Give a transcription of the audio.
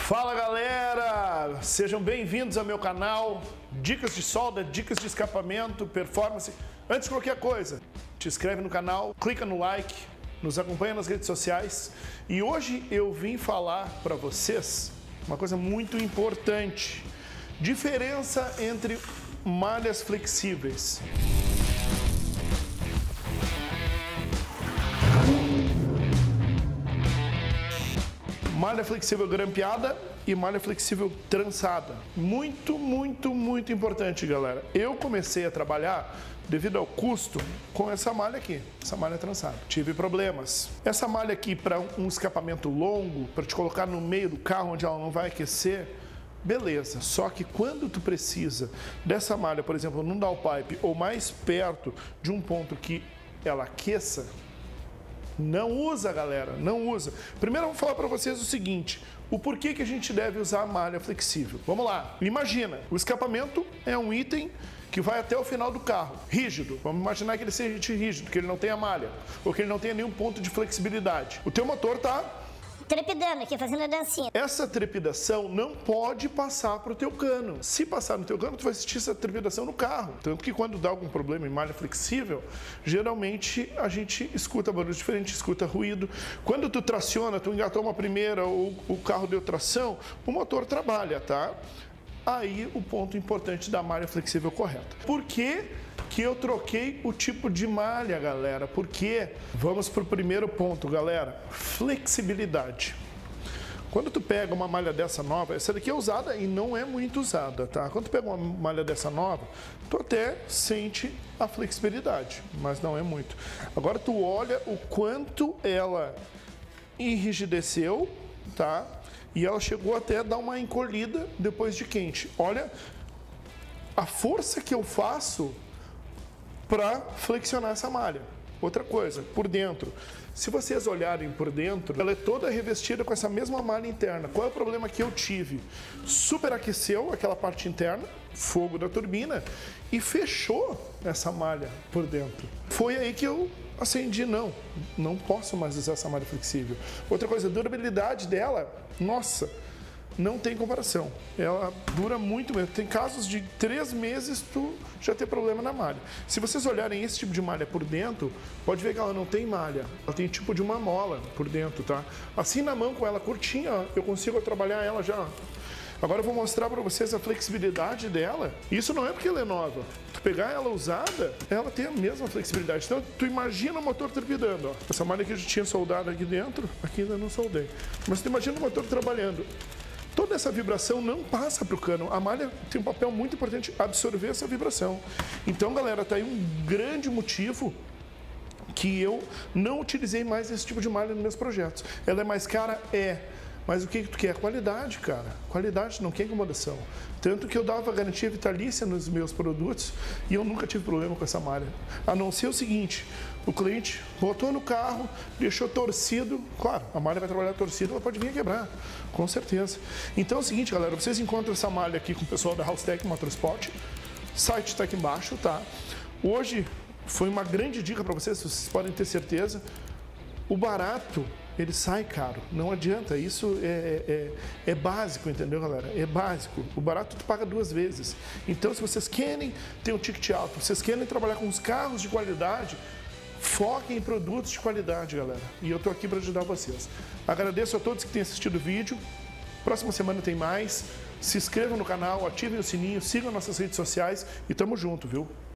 Fala galera, sejam bem-vindos ao meu canal, dicas de solda, dicas de escapamento, performance. Antes de qualquer coisa, te inscreve no canal, clica no like, nos acompanha nas redes sociais. E hoje eu vim falar para vocês uma coisa muito importante, diferença entre malhas flexíveis. Malha flexível grampeada e malha flexível trançada. Muito importante, galera. Eu comecei a trabalhar devido ao custo com essa malha aqui, essa malha trançada. Tive problemas. Essa malha aqui para um escapamento longo, para te colocar no meio do carro onde ela não vai aquecer, beleza. Só que quando tu precisa dessa malha, por exemplo, num downpipe ou mais perto de um ponto que ela aqueça, não usa, galera, não usa. Primeiro eu vou falar para vocês o seguinte, o porquê que a gente deve usar a malha flexível. Vamos lá, imagina, o escapamento é um item que vai até o final do carro, rígido. Vamos imaginar que ele seja rígido, que ele não tenha malha, ou que ele não tenha nenhum ponto de flexibilidade. O teu motor tá trepidando aqui, fazendo a dancinha. Essa trepidação não pode passar para o teu cano. Se passar no teu cano, tu vai sentir essa trepidação no carro. Tanto que quando dá algum problema em malha flexível, geralmente a gente escuta barulho diferente, escuta ruído. Quando tu traciona, tu engatou uma primeira ou o carro deu tração, o motor trabalha, tá? Aí o ponto importante da malha flexível correta. Por que eu troquei o tipo de malha, galera? Porque vamos para o primeiro ponto, galera, flexibilidade. Quando tu pega uma malha dessa nova, essa daqui é usada e não é muito usada, tá? Quando tu pega uma malha dessa nova, tu até sente a flexibilidade, mas não é muito. Agora tu olha o quanto ela enrijeceu, tá? E ela chegou até a dar uma encolhida depois de quente. Olha a força que eu faço para flexionar essa malha. Outra coisa, por dentro. Se vocês olharem por dentro, ela é toda revestida com essa mesma malha interna. Qual é o problema que eu tive? Superaqueceu aquela parte interna, fogo da turbina, e fechou essa malha por dentro. Foi aí que eu acendi, não posso mais usar essa malha flexível. Outra coisa, a durabilidade dela, nossa, não tem comparação. Ela dura muito mesmo. Tem casos de 3 meses tu já tem problema na malha. Se vocês olharem esse tipo de malha por dentro, pode ver que ela não tem malha. Ela tem tipo de uma mola por dentro, tá? Assim na mão com ela curtinha, ó, eu consigo trabalhar ela já. Agora eu vou mostrar para vocês a flexibilidade dela. Isso não é porque ela é nova. Tu pegar ela usada, ela tem a mesma flexibilidade. Então tu imagina o motor trepidando, ó. Essa malha que eu já tinha soldado aqui dentro, aqui ainda não soldei. Mas tu imagina o motor trabalhando. Toda essa vibração não passa para o cano. A malha tem um papel muito importante, absorver essa vibração. Então, galera, tá aí um grande motivo que eu não utilizei mais esse tipo de malha nos meus projetos. Ela é mais cara? É. Mas o que tu quer? Qualidade, cara. Qualidade, não quer incomodação. Tanto que eu dava garantia vitalícia nos meus produtos e eu nunca tive problema com essa malha. A não ser o seguinte, o cliente botou no carro, deixou torcido. Claro, a malha vai trabalhar torcida, ela pode vir a quebrar, com certeza. Então é o seguinte, galera, vocês encontram essa malha aqui com o pessoal da House-Tech Motorsport. O site está aqui embaixo, tá? Hoje foi uma grande dica para vocês podem ter certeza. O barato, ele sai caro, não adianta, isso é básico, entendeu, galera? É básico, o barato tu paga 2 vezes. Então, se vocês querem ter um ticket alto, vocês querem trabalhar com os carros de qualidade, foquem em produtos de qualidade, galera. E eu tô aqui para ajudar vocês. Agradeço a todos que têm assistido o vídeo, próxima semana tem mais. Se inscrevam no canal, ativem o sininho, sigam nossas redes sociais e tamo junto, viu?